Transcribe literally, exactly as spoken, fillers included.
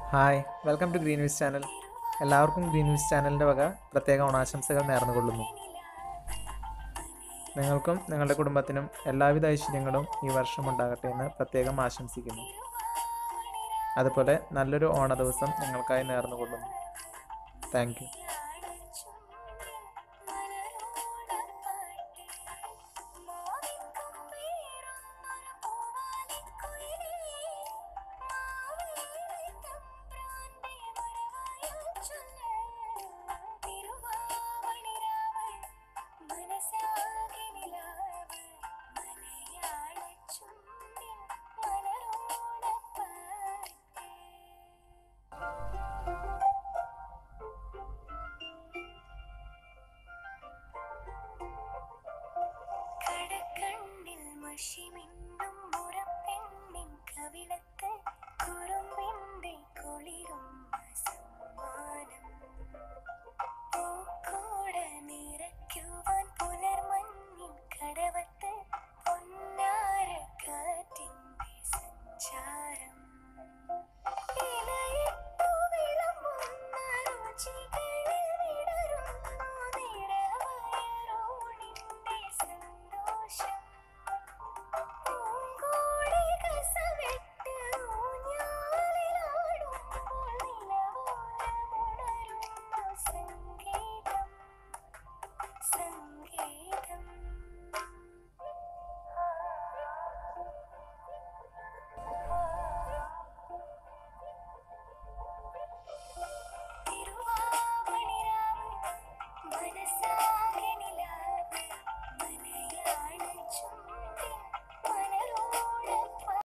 Hi, welcome to green news channel. എല്ലാവർക്കും green news ചാനലിൻ്റെ വക പ്രത്യേക ഓണാശംസകൾ നേർന്നുകൊള്ളുന്നു. നിങ്ങൾക്കും നിങ്ങളുടെ കുടുംബത്തിനും എല്ലാവിധ ഐശ്വര്യങ്ങളും ഈ വർഷം ഉണ്ടാകട്ടെ എന്ന് പ്രത്യേകം ആശംസിക്കുന്നു. അതുപോലെ നല്ലൊരു ഓണ ദിവസം നിങ്ങൾക്കായി നേർന്നുകൊള്ളുന്നു. Thank you.